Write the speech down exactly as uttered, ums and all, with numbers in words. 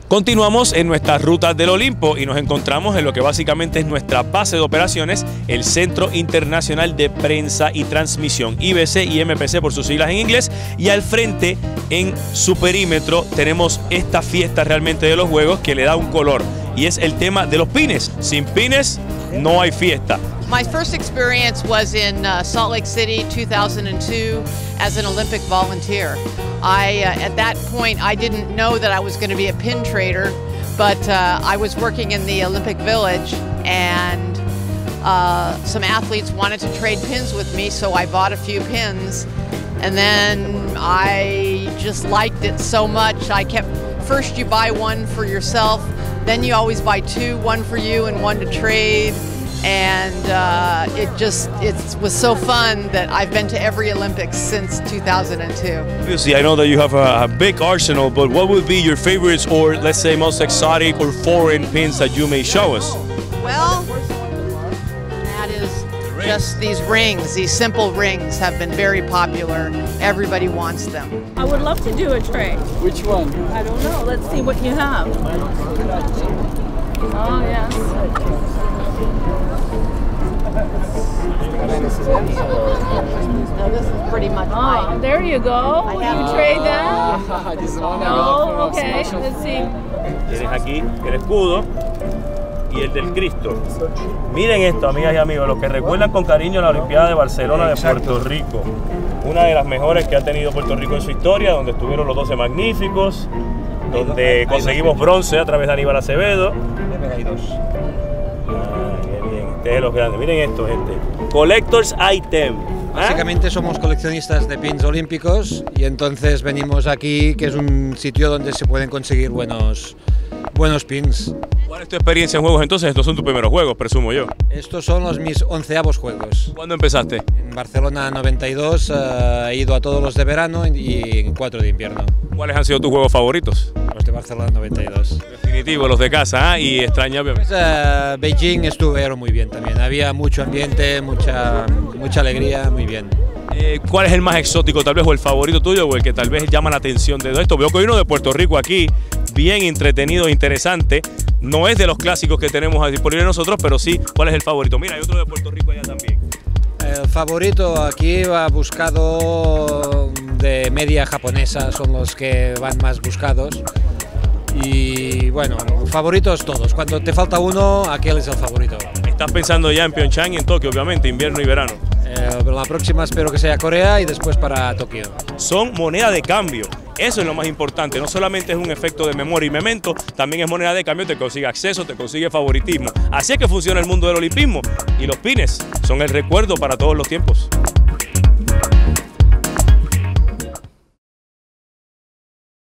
Continuamos en nuestras rutas del Olimpo y nos encontramos en lo que básicamente es nuestra base de operaciones, el Centro Internacional de Prensa y Transmisión, I B C y M P C por sus siglas en inglés, y al frente, en su perímetro, tenemos esta fiesta realmente de los juegos que le da un color, y es el tema de los pines. Sin pines no hay fiesta. My first experience was in uh, Salt Lake City, two thousand two, as an Olympic volunteer. I, uh, at that point, I didn't know that I was going to be a pin trader, but uh, I was working in the Olympic Village, and uh, some athletes wanted to trade pins with me, so I bought a few pins, and then I just liked it so much. I kept, first you buy one for yourself, then you always buy two, one for you and one to trade. And uh, it just it was so fun that I've been to every Olympics since two thousand two. Obviously, I know that you have a, a big arsenal, but what would be your favorites, or let's say most exotic or foreign pins that you may show us? Well, that is just these rings. These simple rings have been very popular. Everybody wants them. I would love to do a trade. Which one? I don't know. Let's see what you have. Oh, yes. No, this is pretty much mine. Oh, there you go. I Will have- you trade that? Ah, this one I got No, from okay. Smash. Let's see. Tienes aquí el escudo y el del Cristo. Miren esto, amigas y amigos, los que recuerdan con cariño la Olimpiada de Barcelona de Puerto Rico. Una de las mejores que ha tenido Puerto Rico en su historia, donde estuvieron los doce magníficos, donde conseguimos bronce a través de Aníbal Acevedo. Hay dos. Ah, qué bien, este es de los grandes. Miren esto, gente. Collector's Item. ¿Ah? Básicamente somos coleccionistas de pins olímpicos y entonces venimos aquí, que es un sitio donde se pueden conseguir buenos, buenos pins. ¿Cuál es tu experiencia en juegos entonces? Estos son tus primeros juegos, presumo yo. Estos son los mis onceavos juegos. ¿Cuándo empezaste? En Barcelona noventa y dos eh, he ido a todos los de verano y en cuatro de invierno. ¿Cuáles han sido tus juegos favoritos? Los de Barcelona noventa y dos. Definitivo, los de casa, ¿ah? Y extraña obviamente. Pues, eh, Beijing estuvieron muy bien también. Había mucho ambiente, mucha, mucha alegría, muy bien. Eh, ¿Cuál es el más exótico tal vez, o el favorito tuyo, o el que tal vez llama la atención de todo esto? Veo que hay uno de Puerto Rico aquí, bien entretenido e interesante. No es de los clásicos que tenemos disponibles nosotros, pero sí, ¿cuál es el favorito? Mira, hay otro de Puerto Rico allá también. El favorito aquí va buscado de media japonesa, son los que van más buscados. Y bueno, favoritos todos. Cuando te falta uno, aquel es el favorito. Estás pensando ya en Pyeongchang y en Tokio, obviamente, invierno y verano. Eh, la próxima espero que sea Corea y después para Tokio. Son moneda de cambio. Eso es lo más importante, no solamente es un efecto de memoria y memento, también es moneda de cambio, te consigue acceso, te consigue favoritismo. Así es que funciona el mundo del olimpismo, y los pines son el recuerdo para todos los tiempos.